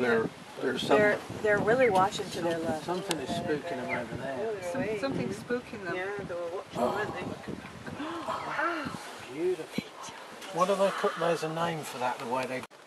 they're really watching to their left. Something is spooking them over there. Something's spooking them. Yeah, they were watching, weren't they? Beautiful. What do they call? There's a name for that. The way they.